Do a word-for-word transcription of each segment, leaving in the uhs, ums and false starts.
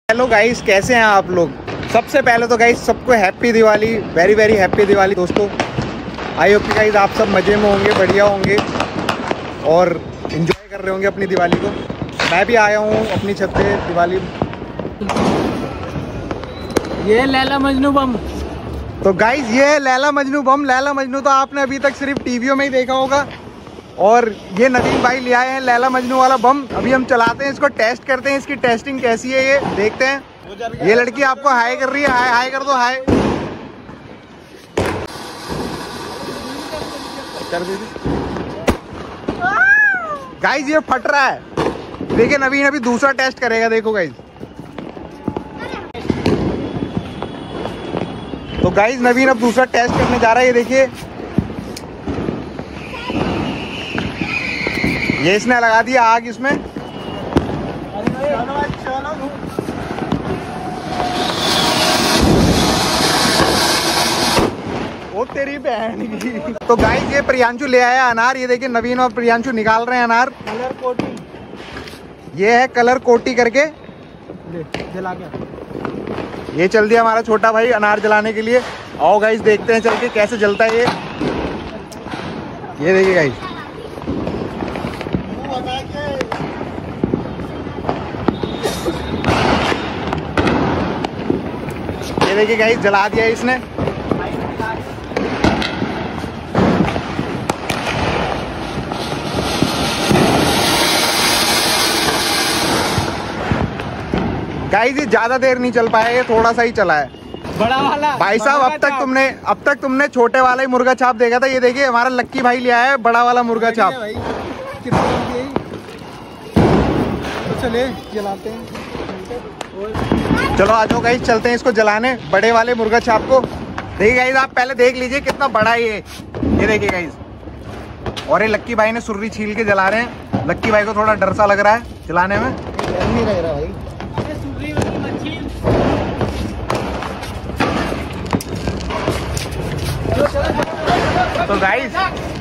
Hello guys, कैसे हैं आप लोग। सबसे पहले तो गाइस सबको happy Diwali, very very happy Diwali दोस्तों। आई होप कि गाइस आप सब मज़े में होंगे, बढ़िया होंगे और एंजॉय कर रहे होंगे अपनी दिवाली को। मैं भी आया हूँ अपनी छत पे दिवाली। ये लैला मजनू बम। तो गाइस ये है लैला मजनू बम। लैला मजनू तो आपने अभी तक सिर्फ टीवियों में ही देखा होगा, और ये नवीन भाई ले आए हैं लैला मजनू वाला बम। अभी हम चलाते हैं इसको, टेस्ट करते हैं इसकी टेस्टिंग कैसी है, ये देखते हैं। ये लड़की आपको हाय कर रही है, हाय हाय कर दो, हाय कर दीजिए। गाइस ये फट रहा है, देखिए नवीन अभी दूसरा टेस्ट करेगा, देखो गाइस। तो गाइस नवीन अब दूसरा टेस्ट करने जा रहा है, ये देखिए। ये इसने लगा दिया आग इसमें। वो तेरी बहन की। तो गाइस ये प्रियांशु ले आया अनार, ये देखिए नवीन और प्रियांशु निकाल रहे हैं अनार। कलर कोटी, ये है कलर कोटी करके जला के। ये चल दिया हमारा छोटा भाई अनार जलाने के लिए। आओ गाइस देखते हैं चल के कैसे जलता है ये। ये देखिए गाइस, ये देखिए गाइस जला दिया इसने। गाइस ये ज्यादा देर नहीं चल पाया, ये थोड़ा सा ही चला है। बड़ा वाला भाई साहब अब तक तुमने अब तक तुमने छोटे वाला ही मुर्गा छाप देखा था। ये देखिए हमारा लक्की भाई ले आया है बड़ा वाला मुर्गा छाप। चले जलाते हैं। चलो आ जाओ गाइस, चलते हैं इसको जलाने, बड़े वाले मुर्गा छाप को। देखिए गाइस आप पहले देख लीजिए कितना बड़ा है ये। ये देखिए गाइस, और ये लक्की भाई ने सुर्री छील के जला रहे हैं। लक्की भाई को थोड़ा डर सा लग रहा है जलाने में। नहीं लग रहा भाई। तो गाइस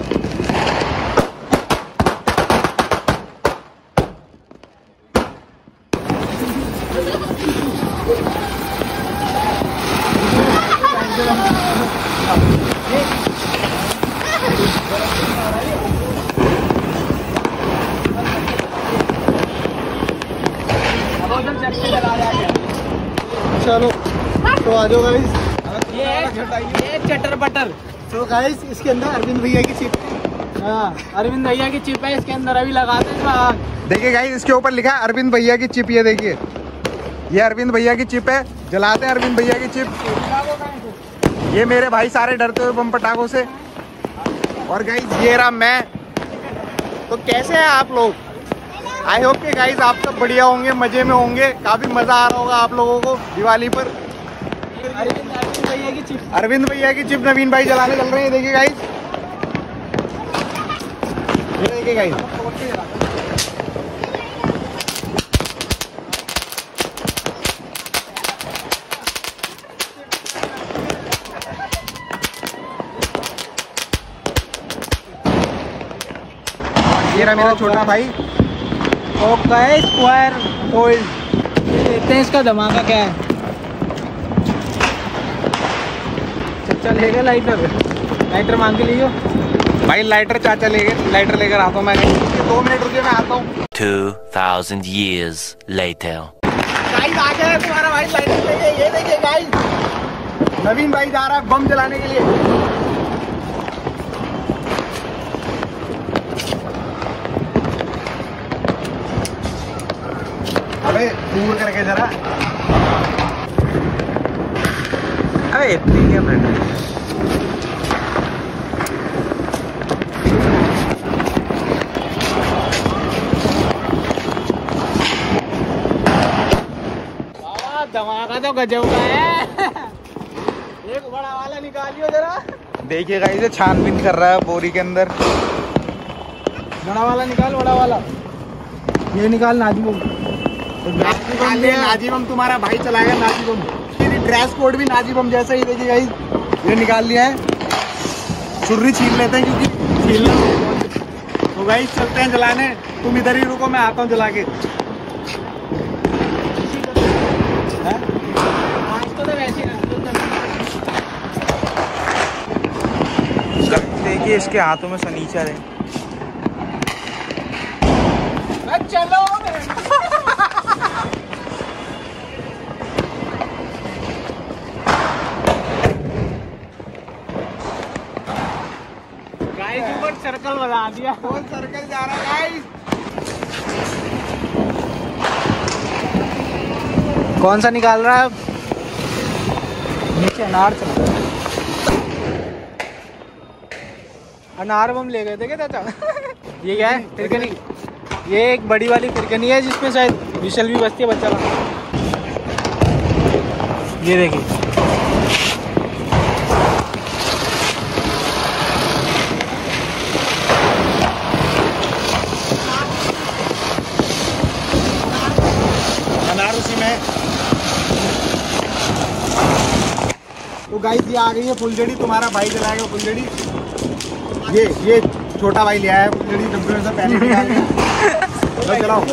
चलो तो आ जाओ गाइस। ये ये चटर बटर। तो गाइस इसके अंदर अरविंद भैया की चिप है। हाँ अरविंद भैया की चिप है इसके अंदर, अभी लगाते हैं आग। देखिए गाइस इसके ऊपर लिखा है अरविंद भैया की चिप। ये देखिए ये अरविंद भैया की चिप है, जलाते हैं अरविंद भैया की चिप। ये मेरे भाई सारे डरते हुए बम पटाखों से। और गाइस ये रहा मैं। तो कैसे हैं आप लोग। आई होप कि गाइस आप सब बढ़िया होंगे, मजे में होंगे, काफी मजा आ रहा होगा आप लोगों को दिवाली पर। अरविंद भैया की चिप, अरविंद भैया की चिप नवीन भाई जलाने चल रहे हैं। देखिए गाइस, ये देखिए गाइस, ये रहा मेरा छोटा भाई। स्क्वायर होल्ड देखते हैं इसका धमाका क्या है। चाचा लेगा लाइटर, लाइटर मांग के लियो भाई। लाइटर चाचा लेकर लाइटर लेकर आता हूँ मैं। दो मिनट रुकिए मैं आता हूँ। Two thousand years later. Guys आ गया है तुम्हारा भाई लाइटर लेके। ये देखिए गाइस नवीन भाई जा रहा है बम जलाने के लिए। अबे दूर करके जरा। अबे ठीक है फ्रेंड। धमाका तो गजब का है। एक बड़ा वाला निकालियो जरा। देखिए गाइस ये छानबीन कर रहा है बोरी के अंदर। बड़ा वाला निकाल, बड़ा वाला ये निकाल। नाजी बम निकाल लिया। नाजी बम तुम्हारा भाई चलाएगा। नाजी बम ड्रेस कोड भी नाजी बम जैसा ही। देखिए गाइस ये निकाल लिया है। सुर्री छील लेते हैं क्योंकि छीलना। तो गाइस चलते हैं जलाने। तुम इधर ही रुको, मैं आता हूँ जला के। आज तो वैसे देखिए इसके हाथों में सनीचर है। चलो गाइस ऊपर सर्कल बना दिया। कौन सर्कल जा रहा है गाइस? कौन सा निकाल रहा है अब? नीचे अनार चल रहा है। अनार बम ले गए थे क्या चाचा? ये क्या है? फिरकनी। ये एक बड़ी वाली फिरकनी है जिसमें शायद विशल भी बचती है बच्चा का। ये देखिए अनार उसी में। तो गाइस ये आ गई है फुलझड़ी। तुम्हारा भाई जलाएगा फुलझड़ी। ये ये छोटा भाई ले आया है फुलझड़ी डब्बे में से पहले निकाल के। लो चलाओ।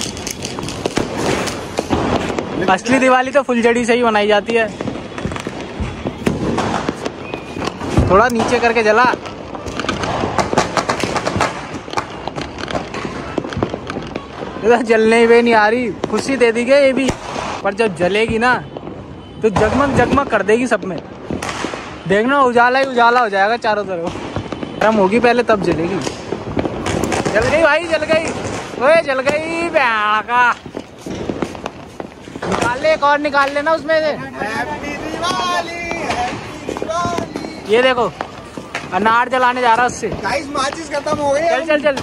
असली दिवाली तो फुलझड़ी से ही मनाई जाती है। थोड़ा नीचे करके जला। इधर जलने पे नहीं आ रही, खुशी दे दी गई ये भी, पर जब जलेगी ना तो जगमग जगमग कर देगी सब में। देखना उजाला ही उजाला हो जाएगा चारों तरफ। गर्म होगी पहले तब जलेगी। जल गई भाई, जल गई। ओए जल गई भैया का। निकाल ले, एक और निकाल लेना उसमें से। Happy Diwali, happy Diwali. ये देखो अनार जलाने जा रहा है उससे। गाइस माचिस खत्म हो गई। चल चल चल।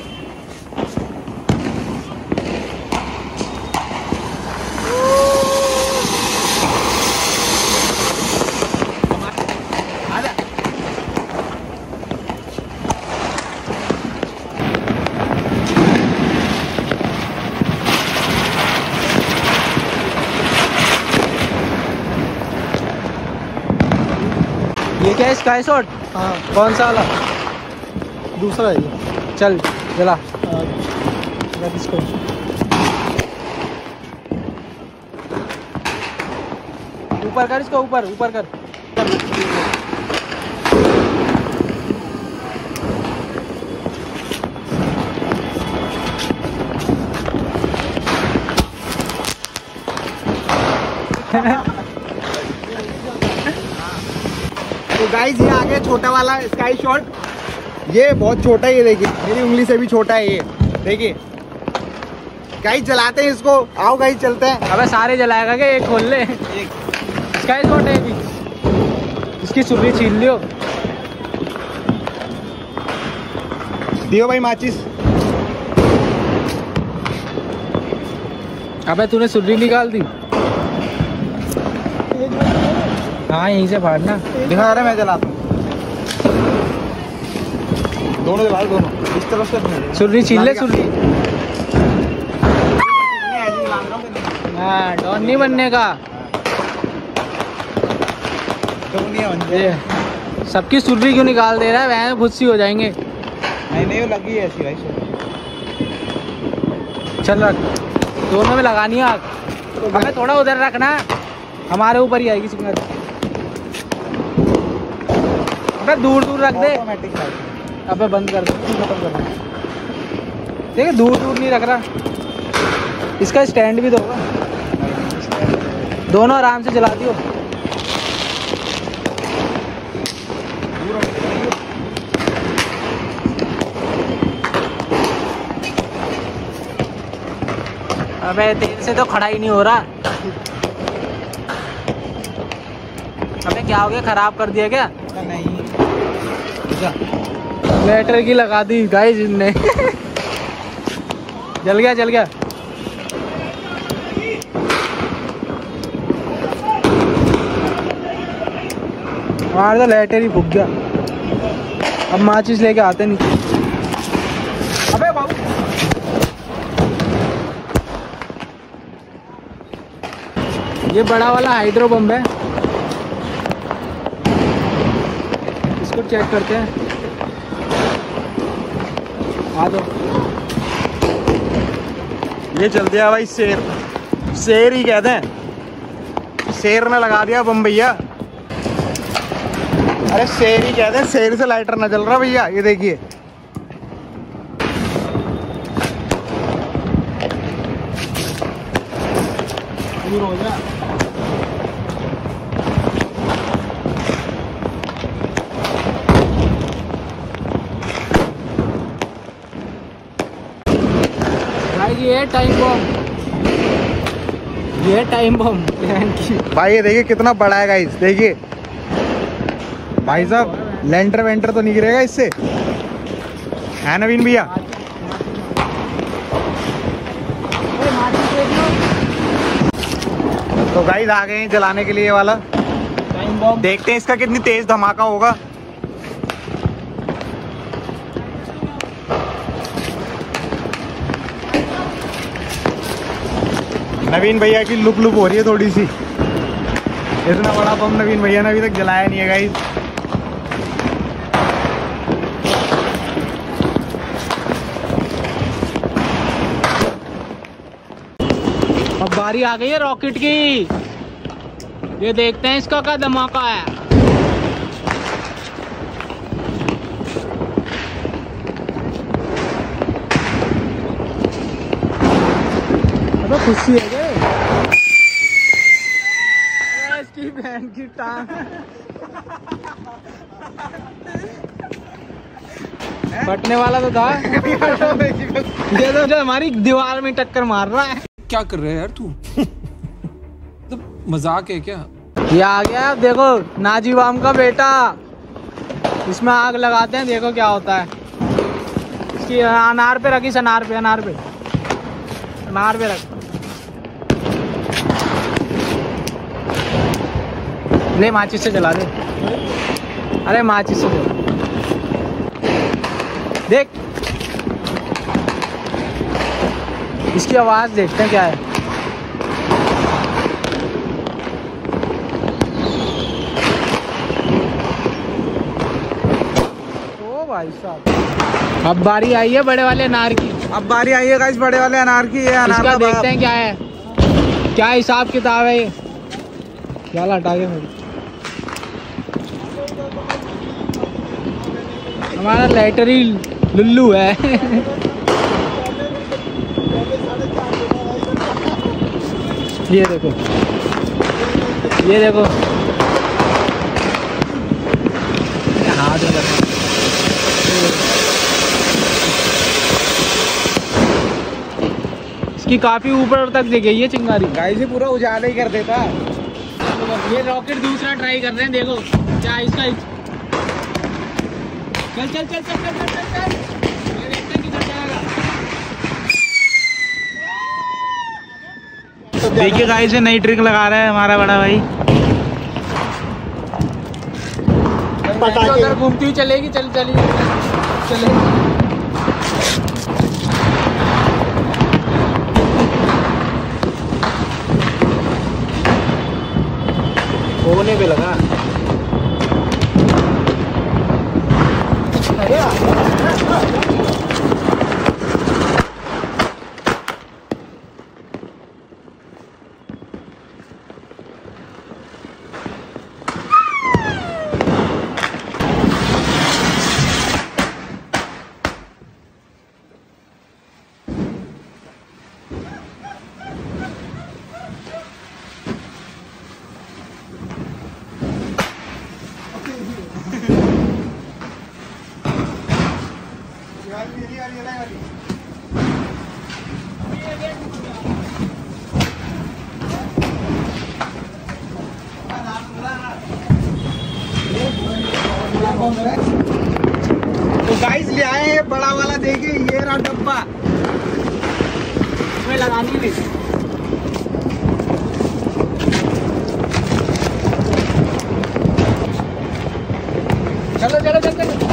ये क्या है? Sky shot? हाँ। कौन सा वाला? दूसरा है ये। चल जला। इसको ऊपर कर, इसको ऊपर ऊपर कर। तो गाइस ये आ गया छोटा वाला स्काई शॉट। ये बहुत छोटा है, ये देखिए मेरी उंगली से भी छोटा है ये। देखिए गाइस जलाते हैं इसको। आओ गाइस चलते हैं। अबे सारे जलाएगा क्या? एक खोल ले। स्काई शॉट है भी। इसकी सुर्री छीन लियो। दियो भाई माचिस। अबे तूने सुर्री निकाल दी। हाँ यहीं से फाड़ना। दिखा रहा मैं जलाता हूँ। दोनों जला दोनों। इस तरफ से सुर्री छीन ले, सुर्री। हाँ डॉन नहीं बनने का। ये सबकी सुर्री क्यों निकाल दे रहा है? वह खुद सी हो जाएंगे। नहीं नहीं वो लगी है ऐसी भाई। चल रख, दोनों में लगानी है आग। हमें थोड़ा उधर रखना, हमारे ऊपर ही आएगी सिग्नल। अबे दूर दूर रख दे। अबे बंद कर दे, खत्म कर दे। देखिए दूर दूर नहीं रख रहा। इसका स्टैंड भी दो। दोनों आराम से जला दियो। अबे तेल से तो खड़ा ही नहीं हो रहा। अबे क्या हो गया? खराब कर दिया क्या? नहीं लेटर की लगा दी गाइस इनने। जल गया जल गया। हमारा तो लेटर ही फूक गया। अब माचिस लेके आते नहीं। अबे बाबू ये बड़ा वाला हाइड्रो बम है। इसको चेक करते हैं। आ दो। ये चल दिया भाई शेर। शेर ही कहते हैं। शेर ने लगा दिया बम भैया। अरे शेर ही कहते हैं, शेर से लाइटर न जल रहा भैया। ये देखिए दूर हो जा। भाई ये टाइम बम, ये टाइम बम भाई। ये देखिए कितना बड़ा है गाइस, देखिए भाई साहब। लेंटर वेंटर तो नहीं गिरेगा इससे, है नवीन भैया? तो गाइस आ गए हैं जलाने के लिए ये वाला टाइम बम। देखते हैं इसका कितनी तेज धमाका होगा। नवीन भैया की लुक लुक हो रही है थोड़ी सी। इतना बड़ा बम नवीन भैया ने अभी तक जलाया नहीं है गाइस। अब बारी आ गई है रॉकेट की। ये देखते हैं इसका क्या धमाका है। अबे खुशी है क्या? इसकी बहन की टांग फटने वाला तो था। ये तो हमारी दीवार में टक्कर मार रहा है। क्या कर रहे है यार तू? तो मजाक है क्या? ये आ गया, देखो नाजीवाम का बेटा। इसमें आग लगाते हैं, देखो क्या होता है। इसकी अनार पे रखी, अनार पे अनार पे अनार पे रख। ले माचिस से जला दे। अरे माचिस से जला देख। इसकी आवाज देखते हैं क्या है। ओ भाई साहब, अब बारी आई है बड़े वाले अनार की। अब बारी आई है गाइस बड़े वाले अनार की। ये अनार इसका का देखते हैं क्या है, क्या हिसाब किताब है। ये क्या हटा के मेरी, हमारा लाइटरी लुल्लू है। ये देखो, ये देखो हाथ में लगा। इसकी काफी ऊपर तक दिख गई है चिंगारी। गाइस ये पूरा उजाला ही कर देता है। ये रॉकेट दूसरा ट्राई कर रहे हैं, देखो क्या इसका। चल चल चल चल चल चल चल। ये देखते हैं किधर जाएगा। देखिए गाइस ये नई ट्रिक लगा रहा है हमारा बड़ा भाई। उधर घूमती हुई चलेगी। चल चलिए चलेगी। होने पे लगा। तो गाइस ले आए हैं बड़ा वाला, देखिए ये रहा डब्बा। इसमें लगानी नहीं। चलो चलो चलो चलो।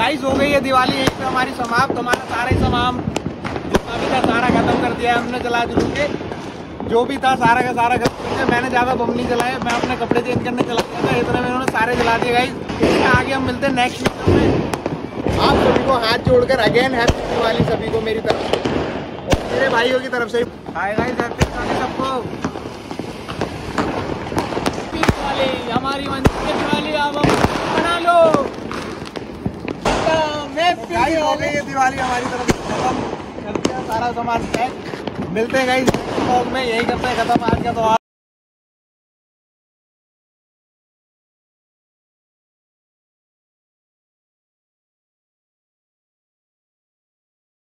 गाइस हो गई है दिवाली यहीं पे हमारी समाप्त। हमारा सारा ही सामान जितना भी था सारा खत्म कर दिया हमने जला जलू के। जो भी था सारा का सारा खत्म कर दिया। मैंने ज्यादा बम नहीं जलाया, मैं अपने कपड़े चेंज करने चला गया था, इतने में इन्होंने सारे जला दिए गाइस। इसके आगे हम मिलते हैं नेक्स्ट वीडियो में। आप सभी को हाथ जोड़कर अगेन हैप्पी दिवाली सभी को मेरी तरफ से और मेरे भाइयों की तरफ से हाय गाइस, हैप्पी दिवाली सबको। दिवाली हमारी मंदिर की दिवाली आप बना लो। गाइस हो गई है दिवाली हमारी तरफ से खत्म, कर दिया सारा सामान पैक। मिलते हैं गाइस ब्लॉग में, यही करते हैं खत्म आज का तो।